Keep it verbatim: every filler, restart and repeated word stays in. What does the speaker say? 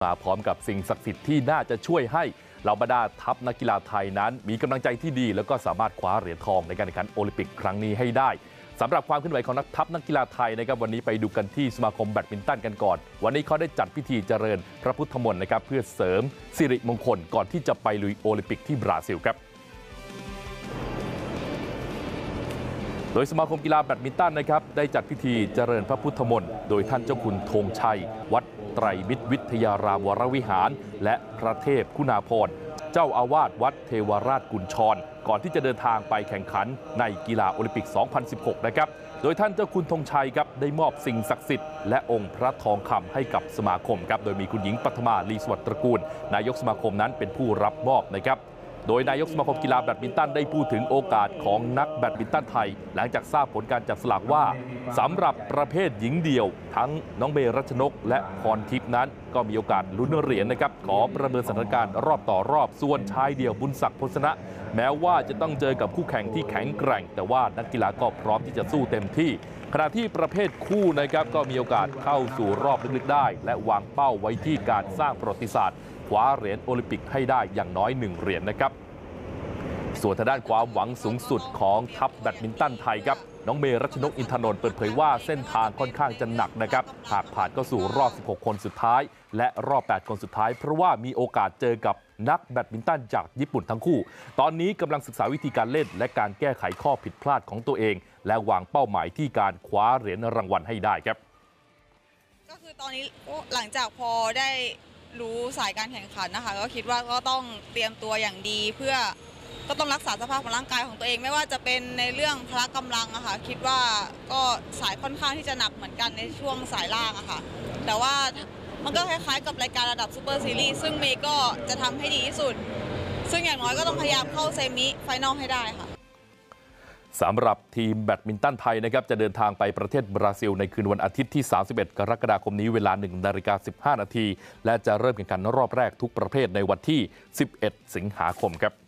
มาพร้อมกับสิ่งศักดิ์สิทธิ์ที่น่าจะช่วยให้เหล่าบรรดาทัพนักกีฬาไทยนั้นมีกำลังใจที่ดีแล้วก็สามารถคว้าเหรียญทองในการแข่งขันโอลิมปิกครั้งนี้ให้ได้สำหรับความเคลื่อนไหวของนักทัพนักกีฬาไทยนะครับวันนี้ไปดูกันที่สมาคมแบดมินตันกันก่อนวันนี้เขาได้จัดพิธีเจริญพระพุทธมนต์นะครับเพื่อเสริมสิริมงคลก่อนที่จะไปลุยโอลิมปิกที่บราซิลครับโดยสมาคมกีฬาแบดมินตันนะครับได้จัดพิธีเจริญพระพุทธมนต์โดยท่านเจ้าคุณธงชัยวัดไตรมิตรวิทยารามวรวิหารและพระเทพคุณาภรณ์เจ้าอาวาสวัดเทวราชกุญชรก่อนที่จะเดินทางไปแข่งขันในกีฬาโอลิมปิก สองพันสิบหก นะครับโดยท่านเจ้าคุณธงชัยครับได้มอบสิ่งศักดิ์สิทธิ์และองค์พระทองคำให้กับสมาคมครับโดยมีคุณหญิงปัทมาลีสวัสดิ์ตระกูลนายกสมาคมนั้นเป็นผู้รับมอบนะครับโดยนายกสมาคมกีฬาแบดมินตันได้พูดถึงโอกาสของนักแบดมินตันไทยหลังจากทราบผลการจับสลากว่าสำหรับประเภทหญิงเดี่ยวทั้งน้องเมรัชนกและพรทิพย์นั้นก็มีโอกาสลุ้นเหรียญนะครับขอประเมินสถานการณ์รอบต่อรอบส่วนชายเดี่ยวบุญศักดิ์พลชนะแม้ว่าจะต้องเจอกับคู่แข่งที่แข็งแกร่งแต่ว่านักกีฬาก็พร้อมที่จะสู้เต็มที่ขณะที่ประเภทคู่นะครับก็มีโอกาสเข้าสู่รอบลึกๆได้และวางเป้าไว้ที่การสร้างประวัติศาสตร์คว้าเหรียญโอลิมปิกให้ได้อย่างน้อยหนึ่งเหรียญนะครับส่วนทางด้านความหวังสูงสุดของทัพแบดมินตันไทยครับน้องเมรัชนกอินทนนท์เปิดเผยว่าเส้นทางค่อนข้างจะหนักนะครับหากผ่านเข้าสู่รอบสิบหกคนสุดท้ายและรอบแปดคนสุดท้ายเพราะว่ามีโอกาสเจอกับนักแบดมินตันจากญี่ปุ่นทั้งคู่ตอนนี้กำลังศึกษาวิธีการเล่นและการแก้ไขข้อผิดพลาดของตัวเองและวางเป้าหมายที่การคว้าเหรียญรางวัลให้ได้ครับก็คือตอนนี้หลังจากพอได้รู้สายการแข่งขันนะคะก็คิดว่าก็ต้องเตรียมตัวอย่างดีเพื่อก็ต้องรักษาสภาพของร่างกายของตัวเองไม่ว่าจะเป็นในเรื่องพละกำลังอะค่ะคิดว่าก็สายค่อนข้างที่จะหนักเหมือนกันในช่วงสายล่างอะค่ะแต่ว่ามันก็คล้ายๆกับรายการระดับซูเปอร์ซีรีส์ซึ่งเมย์ก็จะทำให้ดีที่สุดซึ่งอย่างน้อยก็ต้องพยายามเข้าเซมิไฟนอลให้ได้ค่ะสำหรับทีมแบดมินตันไทยนะครับจะเดินทางไปประเทศบราซิลในคืนวันอาทิตย์ที่สามสิบเอ็ดกรกฎาคมนี้เวลา หนึ่งนาฬิกาสิบห้านาทีและจะเริ่มแข่งขันรอบแรกทุกประเภทในวันที่สิบเอ็ดสิงหาคมครับ